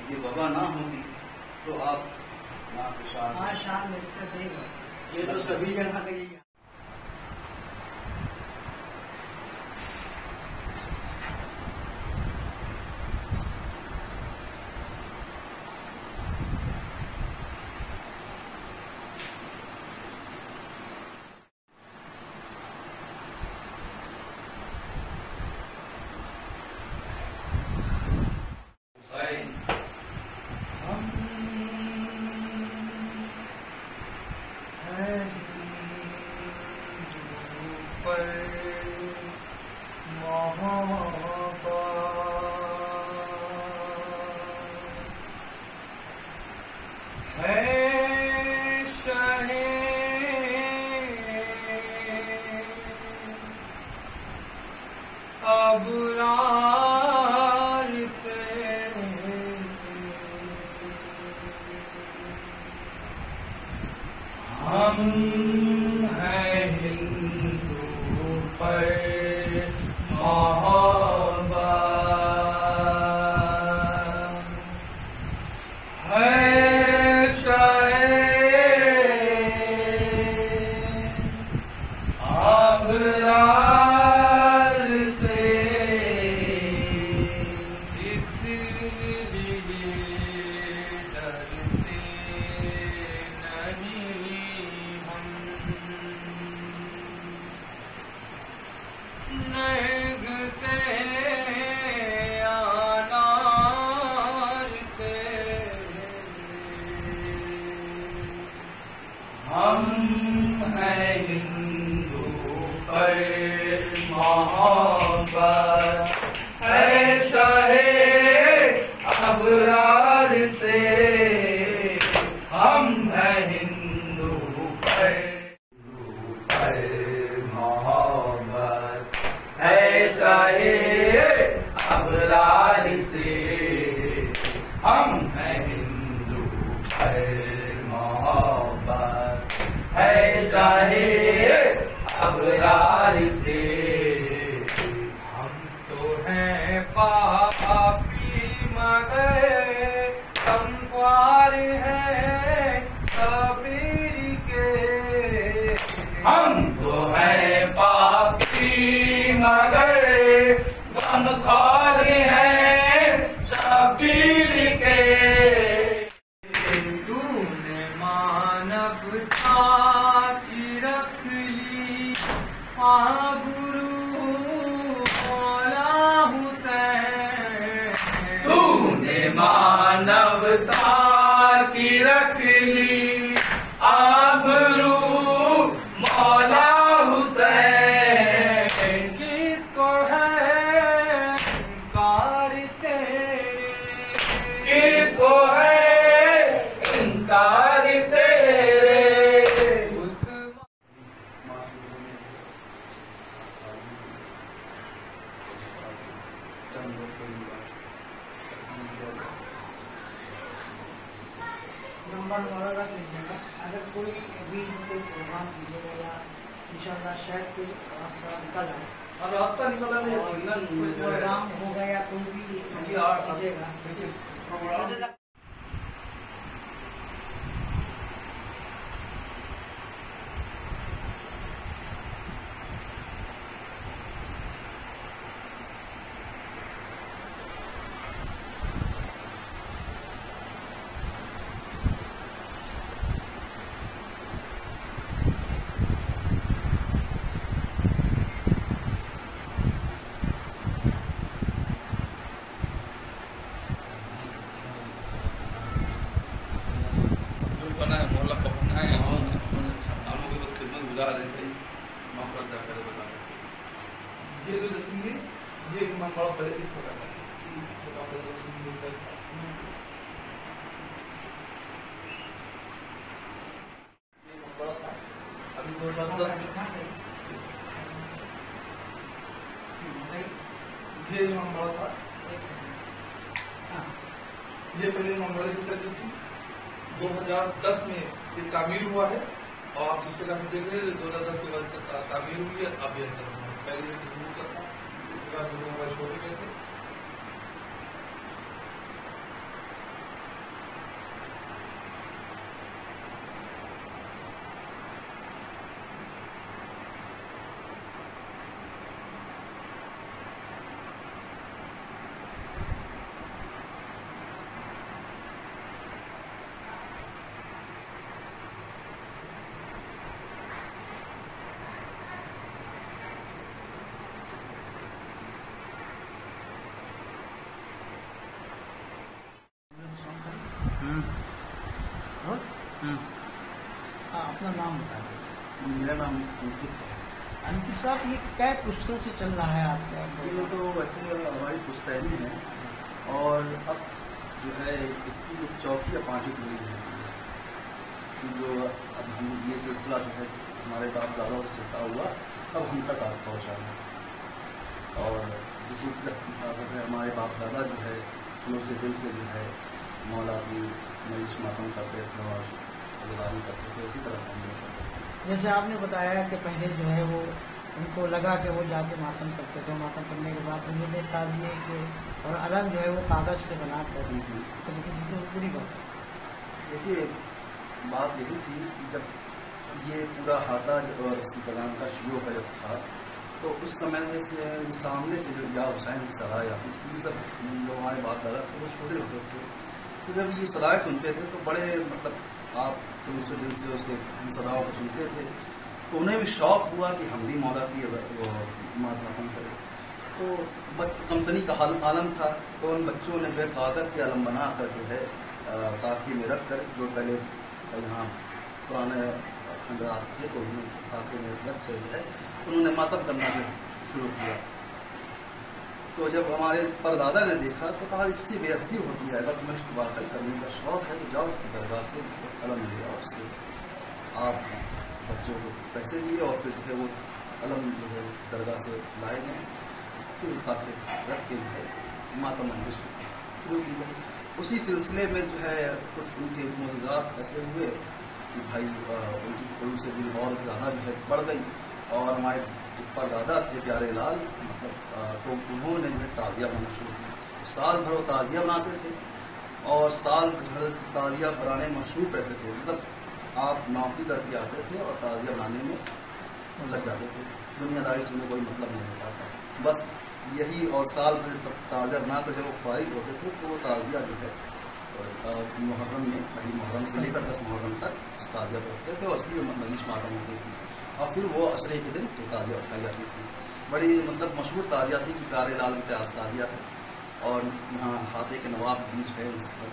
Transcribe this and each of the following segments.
یہ وبا نہ ہوتی تو آپ ہاں شان ملتا صحیح بات، یہ تو سبھی جگہ کا یہی ہے۔ اگر کوئی بیچ میں کوئی پروگرام کیجیے گا یا انشاءاللہ شاید کوئی راستہ نکل آئے اور راستہ نکلا کوئی پروگرام ہوگا یا کوئی بھی کیجیے گا یہ پہلے امام کی سرکل تھی 2010 میں یہ تعمیر ہوا ہے اور آپ جس پہ کافی دیکھ رہے ہیں 2010 کے بعد اس کا تعمیر ہوئی ہے. اب یہ پہلے کا تھا اس کا چھوٹے گئے تھے. अपना नाम बता दीजिए। मेरा नाम अंकित है। अंकित साहब, ये कै पुस्तकों से चल रहा है आपका? ये तो वैसे हमारी पुश्तैनी है और अब जो है इसकी जो चौथी या पाँचवीं पीढ़ी है कि जो अब हम ये सिलसिला जो है हमारे बाप दादा से चलता हुआ अब हम तक आ पहुँचा है। और जिसे दस्तखार है हमारे बाप दादा जो है दिलों से दिल से जो है मौला की मरीज मातम करते थे और गुजारी करते थे, उसी तरह से हम लोग करते थे। जैसे आपने बताया कि पहले जो है वो उनको लगा कि वो जाके मातम करते थे, मातम करने के बाद ये ताज़िए के और अलग जो है वो कागज़ पे बना कर तो किसी को पूरी बात। देखिए बात यही थी कि जब ये पूरा हाथा और रस्सी कलाम का शुरू का जब था तो उस समय से सामने से जो या हुसैन की सराय आती थी, जब जो हमारे बाप दादा थे वो छोटे होते थे तो जब ये सदाएँ सुनते थे तो बड़े मतलब आप तो उस दिल से उसे सदाओं को सुनते थे तो उन्हें भी शौक़ हुआ कि हम भी मौला की मातम करें। तो कमसनी का आलम था तो उन बच्चों ने जो है कागज़ के आलम बना कर जो है ताकि में रख कर, जो पहले यहाँ पुराने खंडरात थे तो उन्हें ताकि में रख कर जो है उन्होंने मातम करना जो शुरू किया। तो जब हमारे परदादा ने देखा तो कहा इससे बेअदबी होती है, अगर तुम्हें इसको वाकई करने का शौक़ है तो जाओ उसकी दरगाह से कलम लिया, उससे आप बच्चों को पैसे दिए और फिर जो है वो कलम जो है दरगाह से लाए गए, फिर ताकि रख के जो है मातम मंदिर शुरू की गई। उसी सिलसिले में जो है कुछ उनके मोज़ात ऐसे हुए कि भाई उनकी खुलूस से दिल और ज़्यादा जो है बढ़ गई और हमारे परदादा थे प्यारे लाल मतलब तो उन्होंने जो है ताज़िया बनाना शुरू किया। साल भर वो ताज़िया बनाते थे और साल भर ताज़िया बनाने में मशरूफ़ रहते थे, मतलब आप नौकरी करके आते थे और ताज़िया बनाने में लग जाते थे, दुनियादारी से उन्हें कोई मतलब नहीं होता था, बस यही। और साल भर ताज़िया बनाकर जब वो फारिग होते थे तो वो ताज़िया जो है मुहर्रम में पहली मुहर्रम से लेकर 10 मुहर्रम तक उस ताज़िया को रखते थे और उसकी मजलिस मातम होती थी और फिर वो असरे के दिन तो ताज़िया उठाई जाती थी। बड़ी मतलब मशहूर ताज़िया थी कि प्यारे लाल की ताज़िया है और यहाँ हाथे के नवाब बीच है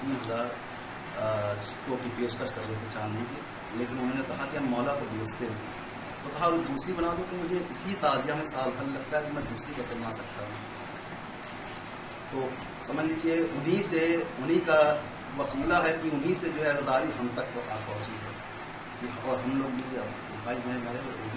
30,000 सिक्कों की पेशकश कर रहे थे चांदी की, लेकिन उन्होंने कहा कि हम मौला को बेचते हैं तो कहा दूसरी बना दो कि मुझे इसी ताज़िया में साल भर लगता है कि मैं दूसरी कैसे बना सकता हूँ। तो समझ लीजिए उन्हीं का वसीला है कि उन्हीं से जो है अज़ादारी हम तक तो आ पहुँची है और हम लोग भी अब भाई हैं हमारे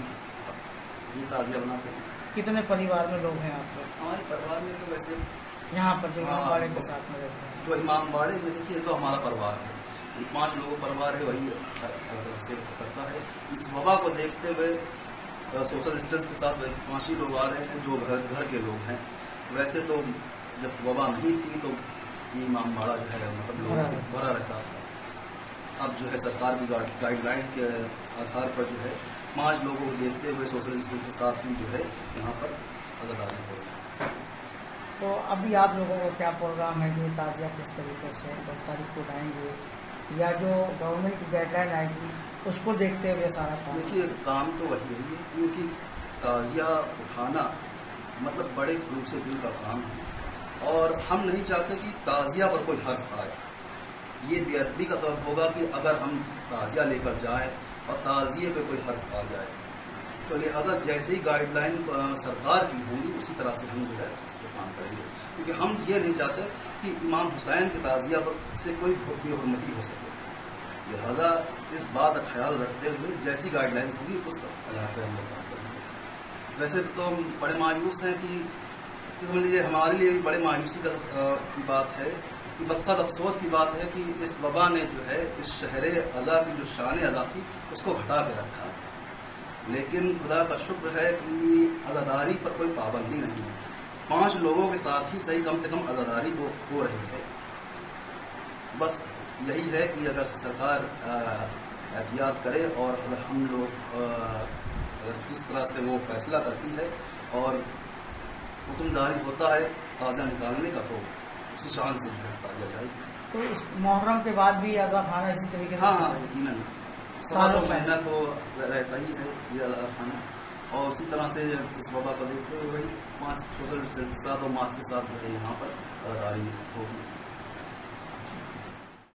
ये ताज़िया बनाते हैं। कितने परिवार में लोग हैं आप लोग? हमारे परिवार में तो वैसे यहाँ पर जो इमाम बाड़े के साथ में रहते हैं तो इमाम बाड़े में देखिए तो हमारा परिवार है, 5 लोगों परिवार है, वही से करता है। इस वबा को देखते हुए सोशल डिस्टेंस के साथ 5 ही लोग आ रहे हैं जो घर के लोग हैं। वैसे तो जब वबा नहीं थी तो ये इमाम बाड़ा जो है मतलब लोगों से भरा रहता था। अब जो है सरकार की गाइडलाइंस के आधार पर जो है 5 लोगों को देखते हुए सोशल डिस्टेंस के साथ ही जो है यहाँ पर अज़ादारी हो रही है। तो अभी आप लोगों का क्या प्रोग्राम है जो ताज़िया किस तरीके से 10 तारीख को उठाएंगे या जो गवर्नमेंट की गाइडलाइन आएगी उसको देखते हुए सारा काम? देखिए काम तो वही है क्योंकि ताज़िया उठाना मतलब बड़े खलूस से दिल का काम है और हम नहीं चाहते कि ताज़िया पर कोई हर्फ आए। ये बेअदबी का सबब होगा कि अगर हम ताज़िया लेकर जाएं और ताज़िए पे कोई हर्फ आ जाए, तो लिहाजा जैसे ही गाइडलाइन सरकार की होंगी उसी तरह से हम जो है काम करेंगे, क्योंकि हम ये नहीं चाहते कि इमाम हुसैन के ताज़िया पर से कोई बेहुरमती हो सके। लिहाजा इस बात का ख्याल रखते हुए जैसी गाइडलाइन होगी उस आधार पर हम लोग काम करेंगे। वैसे तो हम बड़े मायूस हैं कि समझ लीजिए हमारे लिए बड़े मायूसी की बात है कि बस सद अफसोस की बात है कि इस वबा ने जो है इस शहर अज़ा की जो शान अज़ा थी उसको घटा के रखा है। लेकिन खुदा का शुक्र है कि अज़ादारी पर कोई पाबंदी नहीं है। 5 लोगों के साथ ही सही कम से कम अज़ादारी तो हो रही है। बस यही है कि अगर सरकार एहतियात करे और अगर हम लोग अगर जिस तरह से वो फैसला करती है और हुक्म जारी होता है ताज़ा निकालने का तो उसी शान से ताज़ा जाएगी। तो इस मुहर्रम के बाद भी अगा खाना इसी तरीके से? हाँ यकीनन सालों महीना तो रहता ही है ये अगा खाना और उसी तरह से इस वबा को देखते हुए 5 सोशल डिस्टेंस के साथ और मास्क के साथ जो है यहाँ पर अज़ादारी होगी।